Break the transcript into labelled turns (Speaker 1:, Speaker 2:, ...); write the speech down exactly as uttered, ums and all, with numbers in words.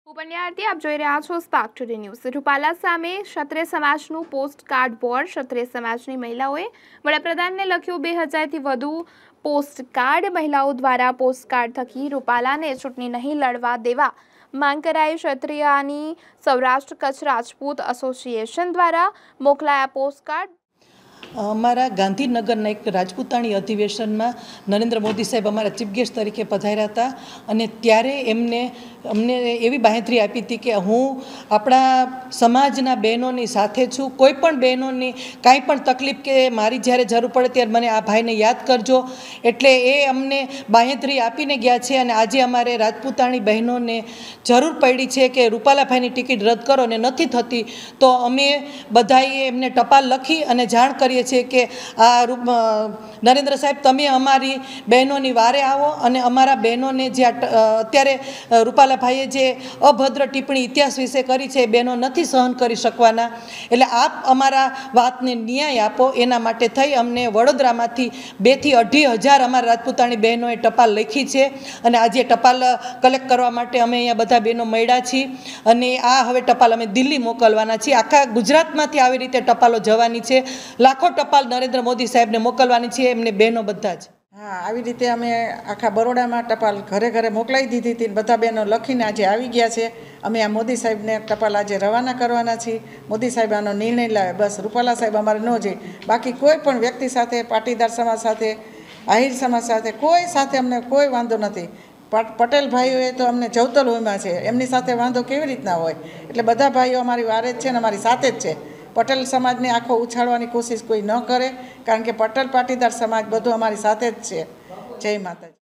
Speaker 1: ઉપન્યાર્થી આપ જોઈ રહ્યા છો સ્પાર્ક ટુડે ન્યૂઝ। રૂપાલા સામે ક્ષત્રિય સમાજનું પોસ્ટ કાર્ડ વોર। ક્ષત્રિય સમાજની મહિલાઓએ વડાપ્રધાનને લખ્યું બે હજારથી વધુ પોસ્ટ કાર્ડ। મહિલાઓ દ્વારા પોસ્ટ કાર્ડ થકી રૂપાલાને ચૂંટણી નહીં લડવા દેવા માંગ કરાઈ। ક્ષત્રિયાની સૌરાષ્ટ્ર કચ્છ રાજપૂત એસોસિએશન દ્વારા મોકલાયા પોસ્ટ કાર્ડ।
Speaker 2: અમારા ગાંધીનગરના એક રાજપૂતાણી અધિવેશનમાં નરેન્દ્ર મોદી સાહેબ અમારા ચીફ ગેસ્ટ તરીકે પધાર્યા હતા અને ત્યારે એમને અમને એવી બાંહેધરી આપી હતી કે હું આપણા સમાજના બહેનોની સાથે છું। કોઈ પણ બહેનોની કાંઈ પણ તકલીફ કે મારી જ્યારે જરૂર પડે ત્યારે મને આ ભાઈને યાદ કરજો, એટલે એ અમને બાંહેધરી આપીને ગયા છે। અને આજે અમારે રાજપૂતાણી બહેનોને જરૂર પડી છે કે રૂપાલાભાઈની ટિકિટ રદ કરો અને નથી થતી તો અમે બધાએ એમને ટપાલ લખી અને જાણ કરીએ છે કે આ નરેન્દ્ર સાહેબ તમે અમારી બહેનોની વારે આવો અને અમારા બહેનોને જે અત્યારે રૂપાલાભાઈએ જે અભદ્ર ટિપ્પણી ઇતિહાસ વિશે કરી છે એ બહેનો નથી સહન કરી શકવાના, એટલે આપ અમારા વાતને ન્યાય આપો। એના માટે થઈ અમને વડોદરામાંથી બેથી અઢી હજાર અમારા રાજપૂતાણી બહેનોએ ટપાલ લખી છે અને આજે ટપાલ કલેક્ટ કરવા માટે અમે અહીંયા બધા બહેનો મળ્યા છીએ અને આ હવે ટપાલ અમે દિલ્હી મોકલવાના છીએ। આખા ગુજરાતમાંથી આવી રીતે ટપાલો જવાની છે, લાખો ટપાલ નરેન્દ્ર મોદી સાહેબને મોકલવાની છે, એમને બહેનો બધા જ।
Speaker 3: હા, આવી રીતે અમે આખા બરોડામાં ટપાલ ઘરે ઘરે મોકલાવી દીધી હતી। બધા બહેનો લખીને આજે આવી ગયા છે। અમે આ મોદી સાહેબને ટપાલ આજે રવાના કરવાના છીએ। મોદી સાહેબ આનો નિર્ણય લાવે, બસ રૂપાલા સાહેબ અમારે ન જોઈએ, બાકી કોઈ પણ વ્યક્તિ સાથે, પાટીદાર સમાજ સાથે, આહિર સમાજ સાથે, કોઈ સાથે અમને કોઈ વાંધો નથી। પટેલ ભાઈઓએ તો અમને જવતલ હોયમાં છે, એમની સાથે વાંધો કેવી રીતના હોય? એટલે બધા ભાઈઓ અમારી વારે જ છે ને અમારી સાથે જ છે। પટેલ સમાજને આખો ઉછાળવાની કોશિશ કોઈ ન કરે, કારણ કે પટેલ પાટીદાર સમાજ બધું અમારી સાથે જ છે। જય માતાજી।